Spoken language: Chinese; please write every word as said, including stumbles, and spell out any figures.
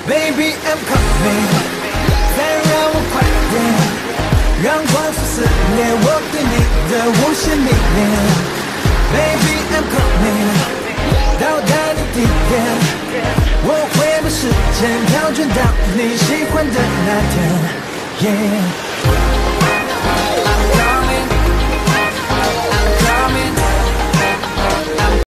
Baby I'm coming， 再让我快点，让光速撕裂我对你的无限迷恋。Baby I'm coming， 到达你地点，我会把时间调整到你喜欢的那天。Yeah